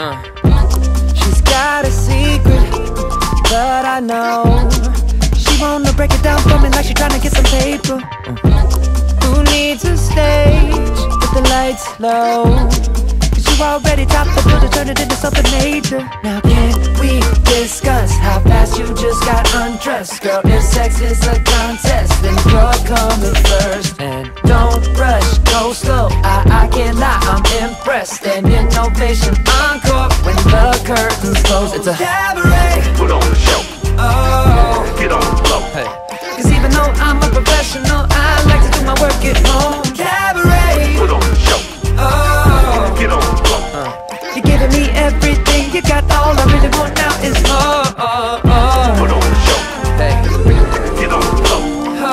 She's got a secret, but I know she wanna break it down for me like she tryna get some paper. Who needs a stage with the lights low? Cause you already topped the bill to turn it into something major. Now can we discuss how fast you just got undressed? Girl, if sex is a contest, then you're coming first. And don't rush, go slow, I can't lie, I'm impressed. And innovation encore when the curtains close. It's a cabaret. Put on the show. Oh, get on the floor. Hey. Cause even though I'm a professional, I like to do my work at home. Cabaret. Put on the show. Oh, get on the floor. You're giving me everything, you got all I really want now is more. Put on the show. Hey. Get on the floor.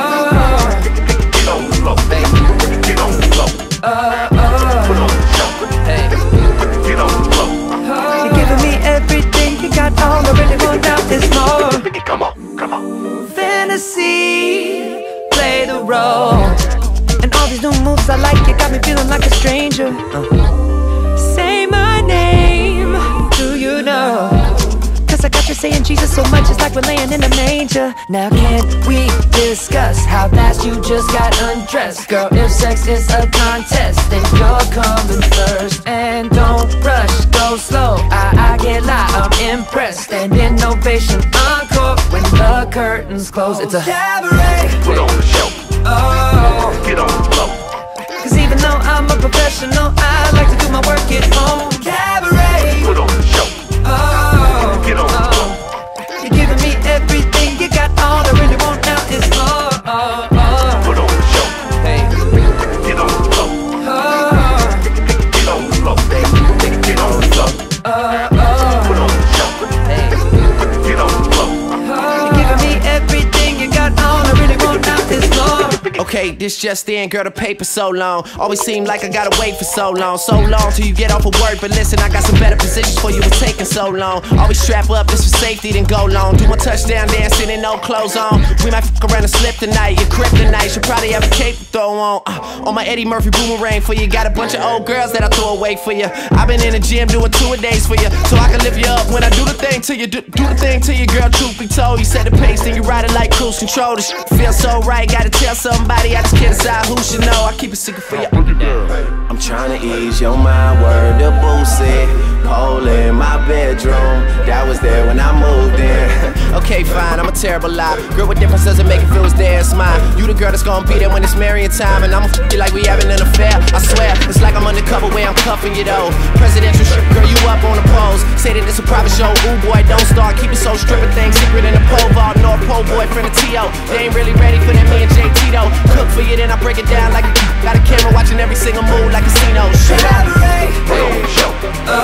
Get on the floor. Get on the floor. Put on the show. Hey. Get on the floor. You're giving me everything, you got all I really want now is more. Come on, come on. Fantasy, play the role. And all these new moves I like, you got me feeling like a stranger. Say my name, do you know? Cause I got you saying Jesus so much, it's like we're laying in a manger. Now can we discuss how fast you just got undressed? Girl, if sex is a contest, then you're coming first. And don't rush, go slow, I can't lie, I'm impressed. And innovation encore when the curtains close. It's a cabaret. Put on the show. Oh, get on the floor. Cause even though I'm a professional, I like to do my work at home. Cabaret. Put on the show. Oh, get on the floor. You're giving me everything, you got all I really want now is more. Put on the show. Hey. Get on the floor. Get on the floor. Get on the floor. Put on the show. Hey. Get on the floor. You're giving me everything, you got all I really want now is more. Okay, this just in, girl, the paper so long. Always seem like I gotta wait for so long till you get off of work. But listen, I got some better positions for you, it's taking so long. Always strap up, just for safety, then go long. Do my touchdown dancing and no clothes on. We might fuck around and slip tonight, your kryptonite. Should probably have a cape to throw on my Eddie Murphy boomerang for you. Got a bunch of old girls that I throw away for you. I've been in the gym doing 2 a days for you, so I can lift you up when I do the thing to you. Do the thing to you, girl, truth be told. You set the pace, then you ride it like cruise control. This shit feels so right, gotta tell somebody. I just can't decide who should know. I keep it secret for you. I'm tryna ease your mind, word to Boosie. Pole in my bedroom, that was there when I moved in. Okay, fine, I'm a terrible lie. Girl, what difference does it make if it was there? It's mine. You the girl that's gonna be there when it's marrying time. And I'ma f you like we having an affair. I swear, it's like I'm undercover where I'm cuffing you though. Presidential shit, girl, you up on the pose. Say that it's a private show, ooh boy, don't start. Keep it so stripping things secret in the pole vault. North Pole boyfriend of T.O. They ain't really ready for that me and JT though. Cook for you, then I break it down like a got a camera watching every single move like casino. Shut up. Put on the show.